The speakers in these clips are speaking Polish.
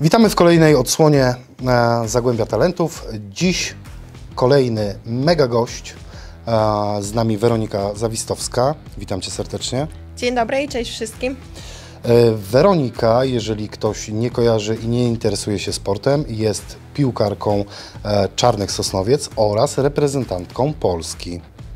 Witamy w kolejnej odsłonie Zagłębia Talentów. Dziś kolejny mega gość, z nami Weronika Zawistowska. Witam Cię serdecznie. Dzień dobry i cześć wszystkim. Weronika, jeżeli ktoś nie kojarzy i nie interesuje się sportem, jest piłkarką Czarnych Sosnowiec oraz reprezentantką Polski.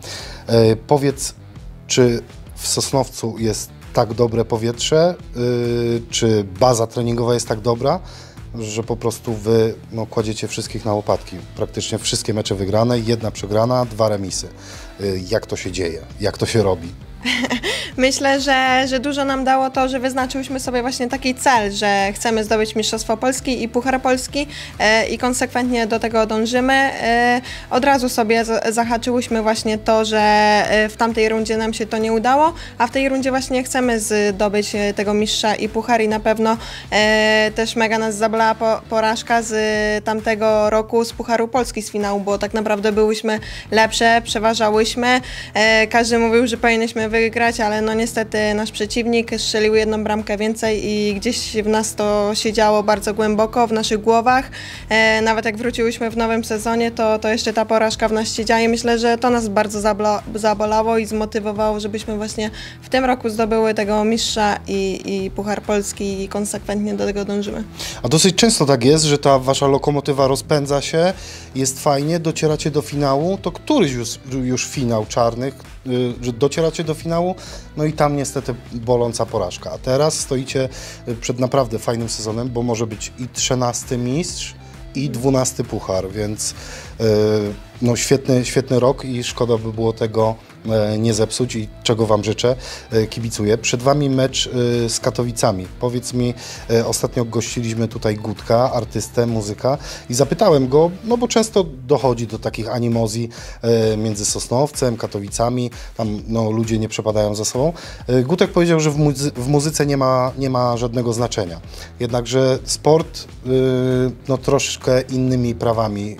Powiedz, czy w Sosnowcu jest tak dobre powietrze, czy baza treningowa jest tak dobra, że po prostu wy kładziecie wszystkich na łopatki. Praktycznie wszystkie mecze wygrane, 1 przegrana, 2 remisy. Jak to się dzieje? Jak to się robi? Myślę, że dużo nam dało to, że wyznaczyłyśmy sobie właśnie taki cel, że chcemy zdobyć Mistrzostwo Polski i Puchar Polski i konsekwentnie do tego dążymy. Od razu sobie zahaczyłyśmy właśnie to, że w tamtej rundzie nam się to nie udało, a w tej rundzie właśnie chcemy zdobyć tego mistrza i puchar i na pewno też mega nas zabolała porażka z tamtego roku z Pucharu Polski z finału, bo tak naprawdę byłyśmy lepsze, przeważałyśmy. Każdy mówił, że powinniśmy wygrać, ale no niestety nasz przeciwnik strzelił 1 bramkę więcej i gdzieś w nas to siedziało bardzo głęboko w naszych głowach. Nawet jak wróciłyśmy w nowym sezonie, to jeszcze ta porażka w nas siedziała i myślę, że to nas bardzo zabolało i zmotywowało, żebyśmy właśnie w tym roku zdobyły tego mistrza i Puchar Polski i konsekwentnie do tego dążymy. A dosyć często tak jest, że ta wasza lokomotywa rozpędza się, jest fajnie, docieracie do finału, to któryś już finał Czarnych, że docieracie do finału, no i tam niestety boląca porażka. A teraz stoicie przed naprawdę fajnym sezonem, bo może być i 13 mistrz, i 12 puchar, więc no świetny rok i szkoda by było tego nie zepsuć i czego Wam życzę, kibicuję. Przed Wami mecz z Katowicami. Powiedz mi, ostatnio gościliśmy tutaj Gutka, artystę, muzyka i zapytałem go, no bo często dochodzi do takich animozji między Sosnowcem, Katowicami, tam no, ludzie nie przepadają za sobą. Gutek powiedział, że w muzyce nie ma żadnego znaczenia. Jednakże sport no, troszkę innymi prawami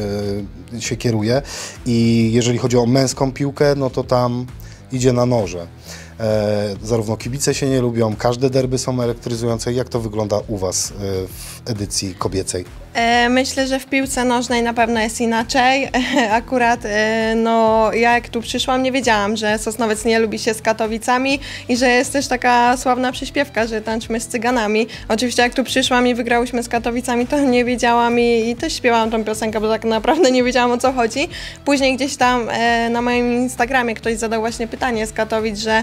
się kieruje i jeżeli chodzi o męską piłkę, no to tam idzie na noże. Zarówno kibice się nie lubią, każde derby są elektryzujące. Jak to wygląda u Was w edycji kobiecej? Myślę, że w piłce nożnej na pewno jest inaczej. Akurat no, ja jak tu przyszłam, nie wiedziałam, że Sosnowiec nie lubi się z Katowicami i że jest też taka sławna przyśpiewka, że tańczmy z Cyganami. Oczywiście jak tu przyszłam i wygrałyśmy z Katowicami, to nie wiedziałam i też śpiewałam tą piosenkę, bo tak naprawdę nie wiedziałam, o co chodzi. Później gdzieś tam na moim Instagramie ktoś zadał właśnie pytanie z Katowic, że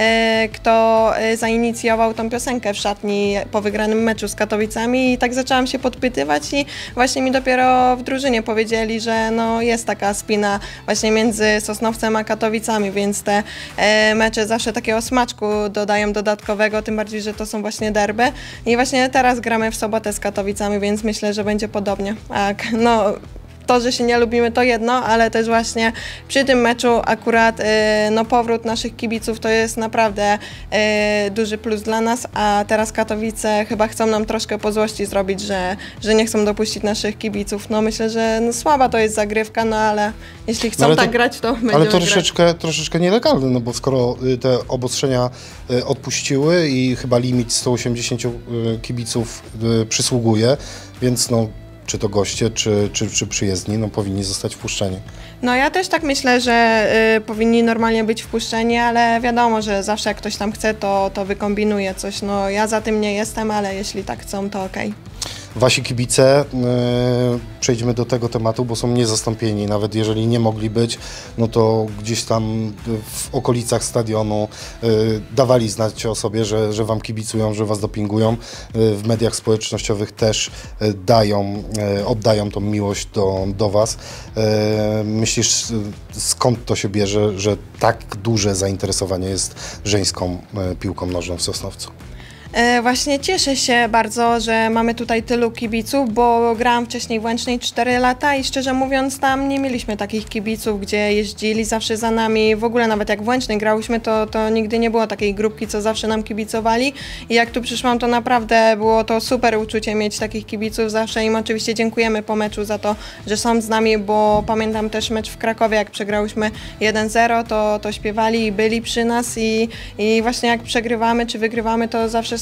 kto zainicjował tą piosenkę w szatni po wygranym meczu z Katowicami i tak zaczęłam się podpytywać i właśnie mi dopiero w drużynie powiedzieli, że no jest taka spina właśnie między Sosnowcem a Katowicami, więc te mecze zawsze takiego smaczku dodają dodatkowego, tym bardziej, że to są właśnie derby i właśnie teraz gramy w sobotę z Katowicami, więc myślę, że będzie podobnie. Tak, no. To, że się nie lubimy, to jedno, ale też właśnie przy tym meczu akurat no, powrót naszych kibiców to jest naprawdę duży plus dla nas, a teraz Katowice chyba chcą nam troszkę po złości zrobić, że nie chcą dopuścić naszych kibiców. No myślę, że no, słaba to jest zagrywka, no ale jeśli chcą tak grać, to będziemy ale to grać. troszeczkę nielegalne, no bo skoro te obostrzenia odpuściły i chyba limit 180 kibiców przysługuje, więc no czy to goście, czy przyjezdni, no powinni zostać wpuszczeni. No ja też tak myślę, że powinni normalnie być wpuszczeni, ale wiadomo, że zawsze jak ktoś tam chce, to wykombinuje coś. No ja za tym nie jestem, ale jeśli tak chcą, to okej. Wasi kibice, przejdźmy do tego tematu, bo są niezastąpieni, nawet jeżeli nie mogli być, no to gdzieś tam w okolicach stadionu dawali znać o sobie, że Wam kibicują, że Was dopingują. W mediach społecznościowych też oddają tą miłość do Was. Myślisz, skąd to się bierze, że tak duże zainteresowanie jest żeńską piłką nożną w Sosnowcu? Właśnie cieszę się bardzo, że mamy tutaj tylu kibiców, bo grałam wcześniej w Łęcznej 4 lata i szczerze mówiąc tam nie mieliśmy takich kibiców, gdzie jeździli zawsze za nami. W ogóle nawet jak w Łęcznej grałyśmy, to nigdy nie było takiej grupki, co zawsze nam kibicowali. I jak tu przyszłam, to naprawdę było to super uczucie mieć takich kibiców. Zawsze im oczywiście dziękujemy po meczu za to, że są z nami, bo pamiętam też mecz w Krakowie, jak przegrałyśmy 1-0, to śpiewali i byli przy nas i właśnie jak przegrywamy czy wygrywamy, to zawsze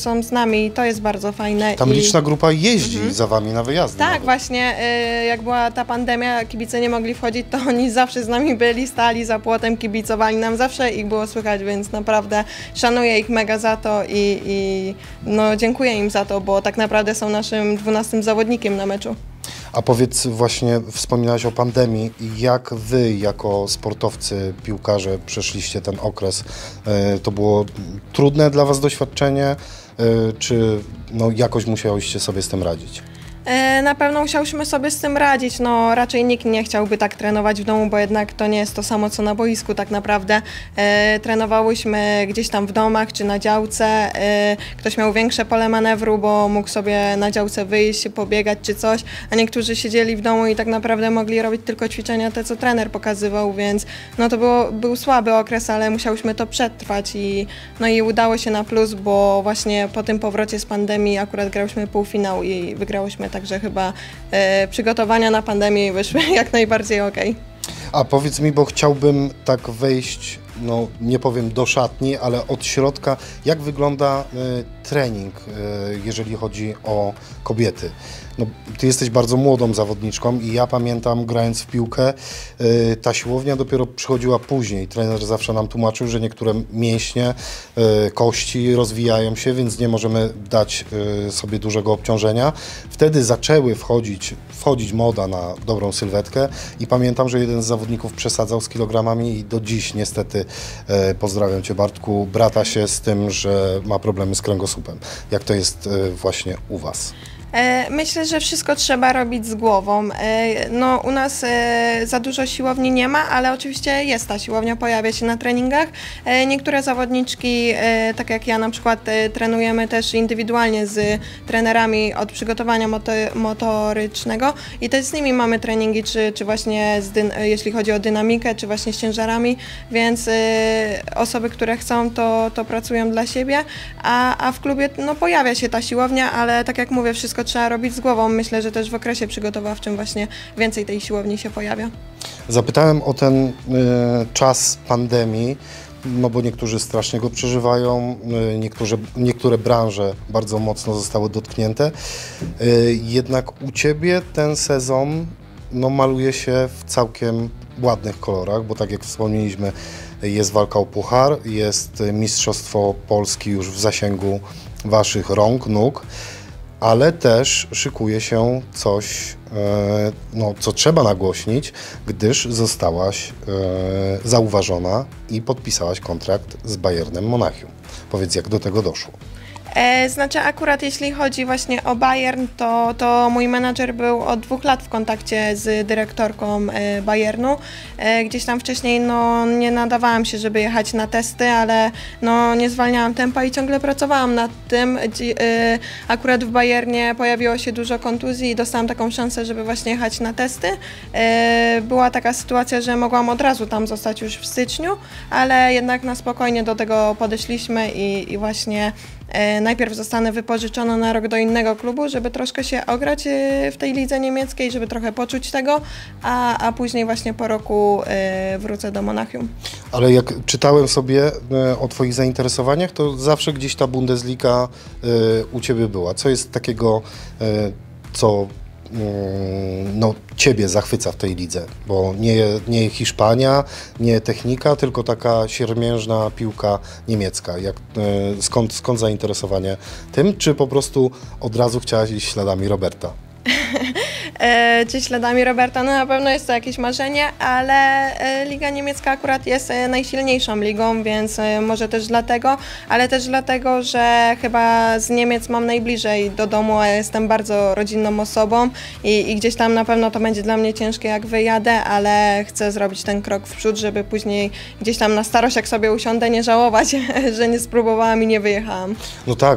są z nami i to jest bardzo fajne. Tam liczna grupa jeździ za wami na wyjazdy. Tak, nawet. właśnie, jak była ta pandemia, kibice nie mogli wchodzić, to oni zawsze z nami byli, stali za płotem, kibicowali nam, zawsze ich było słychać, więc naprawdę szanuję ich mega za to i no, dziękuję im za to, bo tak naprawdę są naszym 12 zawodnikiem na meczu. A powiedz, właśnie wspominałaś o pandemii. Jak wy jako sportowcy, piłkarze przeszliście ten okres? To było trudne dla was doświadczenie, czy no, jakoś musiałyście sobie z tym radzić? Na pewno musiałyśmy sobie z tym radzić, no raczej nikt nie chciałby tak trenować w domu, bo jednak to nie jest to samo co na boisku tak naprawdę. Trenowałyśmy gdzieś tam w domach czy na działce, ktoś miał większe pole manewru, bo mógł sobie na działce wyjść, pobiegać czy coś, a niektórzy siedzieli w domu i tak naprawdę mogli robić tylko ćwiczenia te, co trener pokazywał, więc no to był słaby okres, ale musiałyśmy to przetrwać no i udało się na plus, bo właśnie po tym powrocie z pandemii akurat grałyśmy półfinał i wygrałyśmy. Także chyba przygotowania na pandemię wyszły jak najbardziej okej. A powiedz mi, bo chciałbym tak wejść, no nie powiem do szatni, ale od środka, jak wygląda trening, jeżeli chodzi o kobiety? No, ty jesteś bardzo młodą zawodniczką i ja pamiętam, grając w piłkę, ta siłownia dopiero przychodziła później. Trener zawsze nam tłumaczył, że niektóre mięśnie, kości rozwijają się, więc nie możemy dać sobie dużego obciążenia. Wtedy zaczęły wchodzić moda na dobrą sylwetkę i pamiętam, że jeden z zawodników przesadzał z kilogramami i do dziś niestety, pozdrawiam Cię Bartku, brata się z tym, że ma problemy z kręgosłupem. Jak to jest właśnie u Was? Myślę, że wszystko trzeba robić z głową. No, u nas za dużo siłowni nie ma, ale oczywiście jest ta siłownia, pojawia się na treningach. Niektóre zawodniczki, tak jak ja na przykład, trenujemy też indywidualnie z trenerami od przygotowania motorycznego i też z nimi mamy treningi, czy właśnie jeśli chodzi o dynamikę, czy właśnie z ciężarami, więc osoby, które chcą, to pracują dla siebie, a w klubie no, pojawia się ta siłownia, ale tak jak mówię, wszystko trzeba robić z głową. Myślę, że też w okresie przygotowawczym właśnie więcej tej siłowni się pojawia. Zapytałem o ten czas pandemii, no bo niektórzy strasznie go przeżywają, niektóre branże bardzo mocno zostały dotknięte. Jednak u Ciebie ten sezon no, maluje się w całkiem ładnych kolorach, bo tak jak wspomnieliśmy, jest walka o puchar, jest Mistrzostwo Polski już w zasięgu Waszych rąk, nóg, ale też szykuje się coś, no, co trzeba nagłośnić, gdyż zostałaś zauważona i podpisałaś kontrakt z Bayernem Monachium. Powiedz, jak do tego doszło? Znaczy akurat jeśli chodzi właśnie o Bayern, to mój menadżer był od 2 lat w kontakcie z dyrektorką Bayernu. Gdzieś tam wcześniej no, nie nadawałam się, żeby jechać na testy, ale no, nie zwalniałam tempa i ciągle pracowałam nad tym. Akurat w Bayernie pojawiło się dużo kontuzji i dostałam taką szansę, żeby właśnie jechać na testy. Była taka sytuacja, że mogłam od razu tam zostać już w styczniu, ale jednak na spokojnie do tego podeszliśmy i właśnie najpierw zostanę wypożyczona na rok do innego klubu, żeby troszkę się ograć w tej lidze niemieckiej, żeby trochę poczuć tego, a później właśnie po roku wrócę do Monachium. Ale jak czytałem sobie o Twoich zainteresowaniach, to zawsze gdzieś ta Bundesliga u Ciebie była. Co jest takiego, co no, Ciebie zachwyca w tej lidze? Bo nie Hiszpania, nie technika, tylko taka siermiężna piłka niemiecka. Skąd zainteresowanie tym? Czy po prostu od razu chciałaś iść śladami Roberta? Czy śladami Roberta? No na pewno jest to jakieś marzenie, ale Liga Niemiecka akurat jest najsilniejszą ligą, więc może też dlatego, ale też dlatego, że chyba z Niemiec mam najbliżej do domu, a jestem bardzo rodzinną osobą i gdzieś tam na pewno to będzie dla mnie ciężkie, jak wyjadę, ale chcę zrobić ten krok w przód, żeby później gdzieś tam na starość, jak sobie usiądę, nie żałować, że nie spróbowałam i nie wyjechałam. No tak,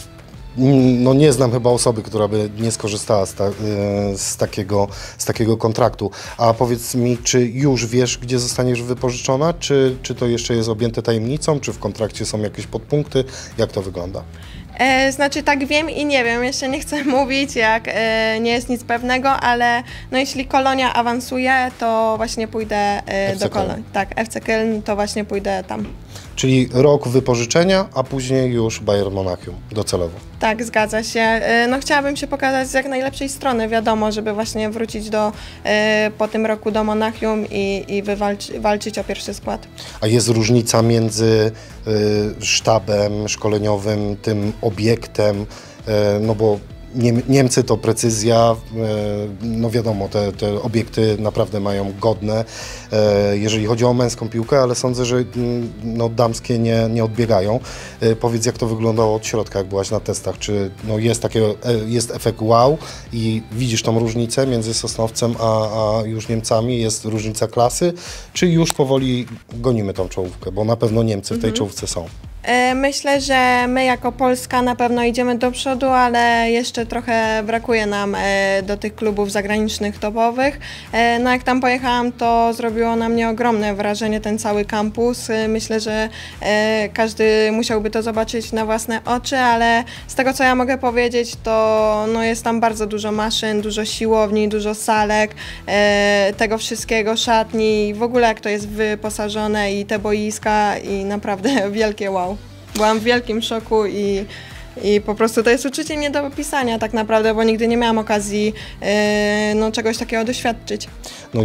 no nie znam chyba osoby, która by nie skorzystała z takiego kontraktu. A powiedz mi, czy już wiesz, gdzie zostaniesz wypożyczona? Czy to jeszcze jest objęte tajemnicą? Czy w kontrakcie są jakieś podpunkty? Jak to wygląda? Znaczy tak wiem i nie wiem, jeszcze nie chcę mówić, jak nie jest nic pewnego, ale no jeśli Kolonia awansuje, to właśnie pójdę FC do Kolonii. Tak, FC Köln, to właśnie pójdę tam. Czyli rok wypożyczenia, a później już Bayern Monachium docelowo. Tak, zgadza się. No chciałabym się pokazać z jak najlepszej strony, wiadomo, żeby właśnie wrócić po tym roku do Monachium i walczyć o pierwszy skład. A jest różnica między sztabem szkoleniowym, tym obiektem, no bo Niemcy to precyzja, no wiadomo, te obiekty naprawdę mają godne, jeżeli chodzi o męską piłkę, ale sądzę, że no, damskie nie odbiegają. Powiedz, jak to wyglądało od środka, jak byłaś na testach, czy no, jest efekt wow i widzisz tą różnicę między Sosnowcem a już Niemcami, jest różnica klasy, czy już powoli gonimy tą czołówkę, bo na pewno Niemcy w tej czołówce są. Myślę, że my jako Polska na pewno idziemy do przodu, ale jeszcze trochę brakuje nam do tych klubów zagranicznych topowych. No jak tam pojechałam, to zrobiło na mnie ogromne wrażenie ten cały kampus. Myślę, że każdy musiałby to zobaczyć na własne oczy, ale z tego co ja mogę powiedzieć, to no jest tam bardzo dużo maszyn, dużo siłowni, dużo salek, tego wszystkiego, szatni, w ogóle jak to jest wyposażone i te boiska i naprawdę wielkie wow. Byłam w wielkim szoku i po prostu to jest uczucie nie do opisania tak naprawdę, bo nigdy nie miałam okazji no, czegoś takiego doświadczyć. No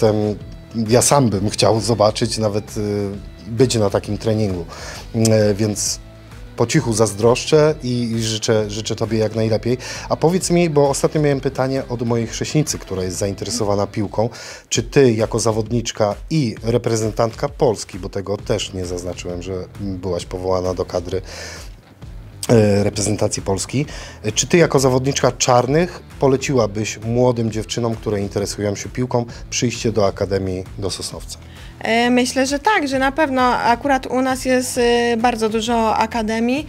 ja sam bym chciał zobaczyć, nawet być na takim treningu, więc po cichu zazdroszczę i życzę Tobie jak najlepiej. A powiedz mi, bo ostatnio miałem pytanie od mojej chrześnicy, która jest zainteresowana piłką, czy Ty jako zawodniczka i reprezentantka Polski, bo tego też nie zaznaczyłem, że byłaś powołana do kadry reprezentacji Polski, czy Ty jako zawodniczka czarnych poleciłabyś młodym dziewczynom, które interesują się piłką, przyjście do Akademii do Sosnowca? Myślę, że tak, że na pewno akurat u nas jest bardzo dużo akademii,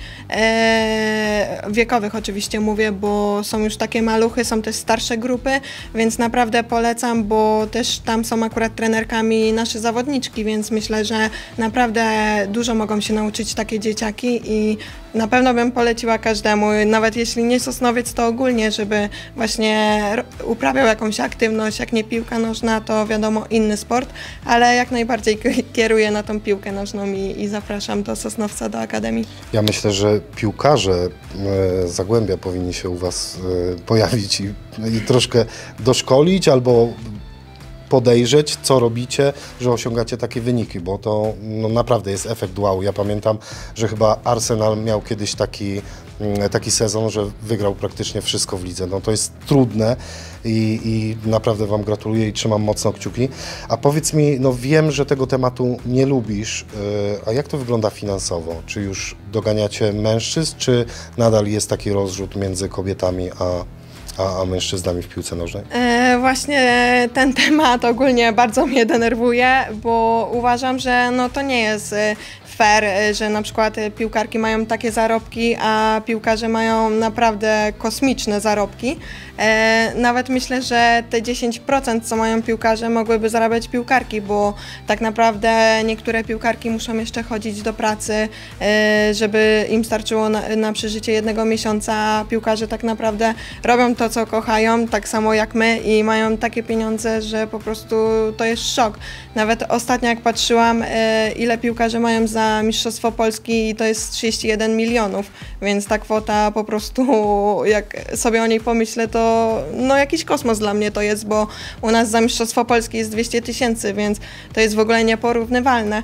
wiekowych oczywiście mówię, bo są już takie maluchy, są też starsze grupy, więc naprawdę polecam, bo też tam są akurat trenerkami nasze zawodniczki, więc myślę, że naprawdę dużo mogą się nauczyć takie dzieciaki i na pewno bym poleciła każdemu, nawet jeśli nie Sosnowiec, to ogólnie, żeby właśnie uprawiał jakąś aktywność, jak nie piłka nożna, to wiadomo inny sport, ale jak najbardziej kieruję na tą piłkę nożną i zapraszam do Sosnowca, do Akademii. Ja myślę, że piłkarze Zagłębia powinni się u Was pojawić i troszkę doszkolić albo podejrzeć, co robicie, że osiągacie takie wyniki, bo to no, naprawdę jest efekt wow. Ja pamiętam, że chyba Arsenal miał kiedyś taki sezon, że wygrał praktycznie wszystko w lidze. No to jest trudne i naprawdę Wam gratuluję i trzymam mocno kciuki. A powiedz mi, no wiem, że tego tematu nie lubisz, a jak to wygląda finansowo? Czy już doganiacie mężczyzn, czy nadal jest taki rozrzut między kobietami a mężczyznami w piłce nożnej? Właśnie ten temat ogólnie bardzo mnie denerwuje, bo uważam, że no to nie jest fair, że na przykład piłkarki mają takie zarobki, a piłkarze mają naprawdę kosmiczne zarobki. Nawet myślę, że te 10%, co mają piłkarze, mogłyby zarabiać piłkarki, bo tak naprawdę niektóre piłkarki muszą jeszcze chodzić do pracy, żeby im starczyło na przeżycie jednego miesiąca, a piłkarze tak naprawdę robią to, co kochają, tak samo jak my i mają takie pieniądze, że po prostu to jest szok. Nawet ostatnio jak patrzyłam, ile piłkarze mają za Mistrzostwo Polski i to jest 31 milionów, więc ta kwota po prostu, jak sobie o niej pomyślę, to no jakiś kosmos dla mnie to jest, bo u nas za Mistrzostwo Polski jest 200 000, więc to jest w ogóle nieporównywalne.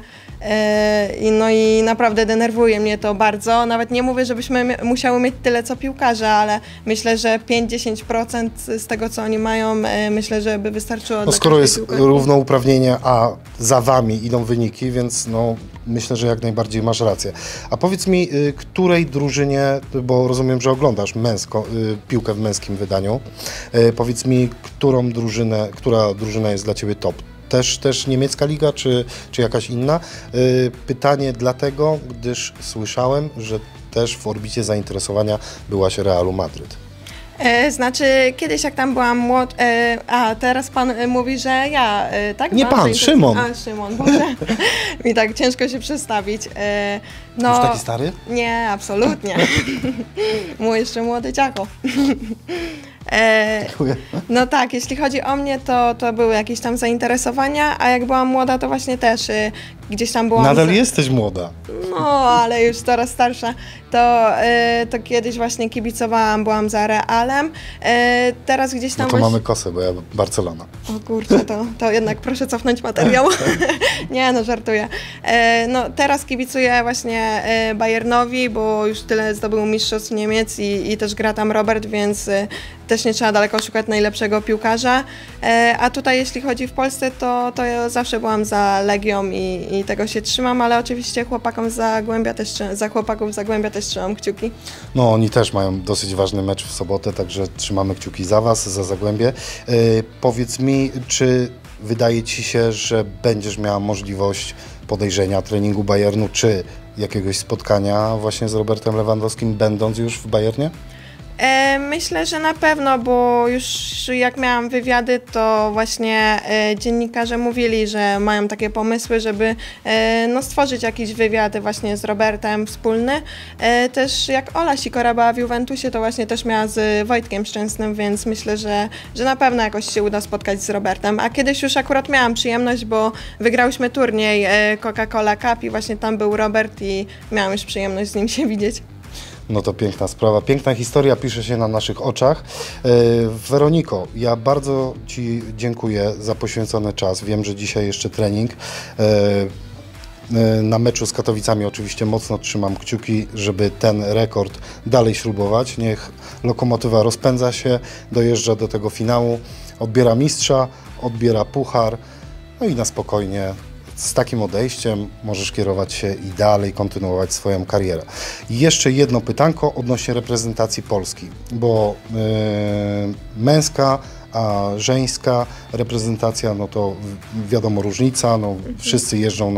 No i naprawdę denerwuje mnie to bardzo. Nawet nie mówię, żebyśmy musiały mieć tyle co piłkarze, ale myślę, że 5-10% z tego, co oni mają, myślę, że by wystarczyło. No skoro jest równouprawnienie, a za Wami idą wyniki, więc no myślę, że jak najbardziej masz rację. A powiedz mi, której drużynie, bo rozumiem, że oglądasz piłkę w męskim wydaniu, powiedz mi, która drużyna jest dla Ciebie top? Też niemiecka liga, czy jakaś inna? Pytanie dlatego, gdyż słyszałem, że też w orbicie zainteresowania byłaś Realu Madryt. Znaczy, kiedyś jak tam byłam a teraz pan mówi, że ja, tak? Nie pan, Szymon. A, Szymon, Boże. Mi tak ciężko się przestawić. No, Już taki stary? nie, absolutnie. Mój jeszcze młody dziako. Dziękuję. No tak, jeśli chodzi o mnie, to były jakieś tam zainteresowania, a jak byłam młoda, to właśnie też gdzieś tam byłam... Nadal jesteś młoda. No, ale już coraz starsza, to kiedyś właśnie kibicowałam, byłam za Realem, teraz gdzieś tam... No to mamy kosę, bo ja Barcelona. O kurczę, to jednak proszę cofnąć materiał. Nie, no żartuję. No teraz kibicuję właśnie Bayernowi, bo już tyle zdobył mistrzostw Niemiec i też gra tam Robert, więc też nie trzeba daleko szukać najlepszego piłkarza. A tutaj jeśli chodzi w Polsce, to ja zawsze byłam za Legią i tego się trzymam, ale oczywiście chłopaków z Zagłębia też trzymam kciuki. No oni też mają dosyć ważny mecz w sobotę, także trzymamy kciuki za Was, za Zagłębie. Powiedz mi, czy wydaje Ci się, że będziesz miała możliwość podejrzenia treningu Bayernu, czy jakiegoś spotkania właśnie z Robertem Lewandowskim, będąc już w Bayernie? Myślę, że na pewno, bo już jak miałam wywiady, to właśnie dziennikarze mówili, że mają takie pomysły, żeby no, stworzyć jakiś wywiad właśnie z Robertem wspólny. Też jak Ola Sikora była w Juventusie, to właśnie też miała z Wojtkiem Szczęsnym, więc myślę, że na pewno jakoś się uda spotkać z Robertem. A kiedyś już akurat miałam przyjemność, bo wygrałyśmy turniej Coca-Cola Cup i właśnie tam był Robert i miałam już przyjemność z nim się widzieć. No to piękna sprawa, piękna historia pisze się na naszych oczach. Weroniko, ja bardzo Ci dziękuję za poświęcony czas. Wiem, że dzisiaj jeszcze trening. Na meczu z Katowicami oczywiście mocno trzymam kciuki, żeby ten rekord dalej śrubować. Niech Lokomotywa rozpędza się, dojeżdża do tego finału, odbiera mistrza, odbiera puchar, no i na spokojnie z takim odejściem możesz kierować się i dalej kontynuować swoją karierę. I jeszcze jedno pytanko odnośnie reprezentacji Polski, bo męska, a żeńska reprezentacja, no to wiadomo różnica, no wszyscy jeżdżą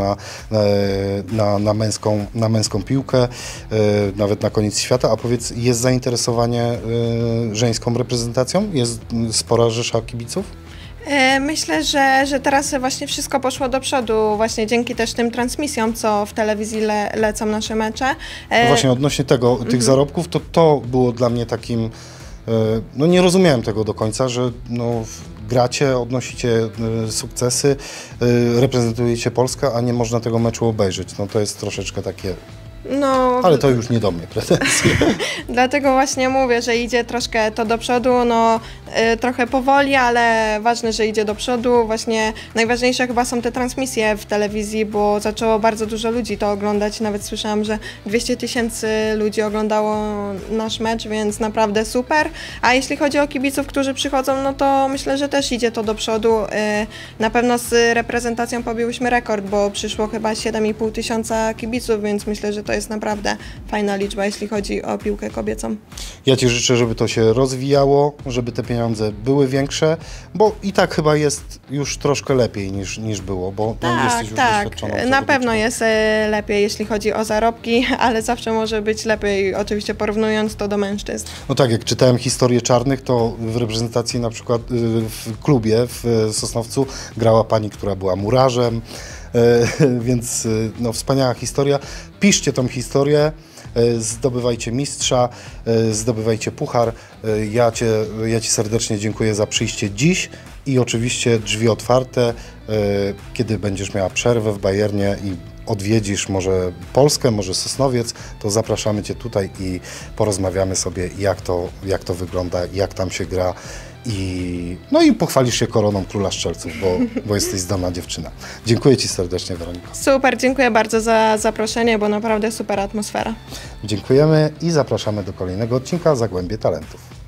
na męską piłkę, nawet na koniec świata, a powiedz, jest zainteresowanie żeńską reprezentacją? Jest spora rzesza kibiców? Myślę, że teraz właśnie wszystko poszło do przodu, właśnie dzięki też tym transmisjom, co w telewizji lecą nasze mecze. No właśnie odnośnie tych zarobków, to było dla mnie takim, no nie rozumiałem tego do końca, że no, gracie, odnosicie sukcesy, reprezentujecie Polskę, a nie można tego meczu obejrzeć. No to jest troszeczkę takie... No, ale to już nie do mnie pretensje. Dlatego właśnie mówię, że idzie troszkę to do przodu, no trochę powoli, ale ważne, że idzie do przodu. Właśnie najważniejsze chyba są te transmisje w telewizji, bo zaczęło bardzo dużo ludzi to oglądać. Nawet słyszałam, że 200 000 ludzi oglądało nasz mecz, więc naprawdę super. A jeśli chodzi o kibiców, którzy przychodzą, no to myślę, że też idzie to do przodu. Na pewno z reprezentacją pobiłyśmy rekord, bo przyszło chyba 7,5 tysiąca kibiców, więc myślę, że to jest naprawdę fajna liczba, jeśli chodzi o piłkę kobiecą. Ja Ci życzę, żeby to się rozwijało, żeby te pieniądze były większe, bo i tak chyba jest już troszkę lepiej niż było, bo jesteś już doświadczoną. Na pewno jest lepiej, jeśli chodzi o zarobki, ale zawsze może być lepiej, oczywiście porównując to do mężczyzn. No tak, jak czytałem historię czarnych, to w reprezentacji na przykład w klubie w Sosnowcu grała pani, która była murarzem, więc no, wspaniała historia. Piszcie tą historię, zdobywajcie mistrza, zdobywajcie puchar. Ja Ci serdecznie dziękuję za przyjście dziś i oczywiście drzwi otwarte, kiedy będziesz miała przerwę w Bayernie i odwiedzisz może Polskę, może Sosnowiec, to zapraszamy Cię tutaj i porozmawiamy sobie, jak to wygląda, jak tam się gra. No i pochwalisz się koroną Króla Strzelców, bo jesteś zdolna dziewczyna. Dziękuję Ci serdecznie, Weroniko. Super, dziękuję bardzo za zaproszenie, bo naprawdę super atmosfera. Dziękujemy i zapraszamy do kolejnego odcinka Zagłębie Talentów.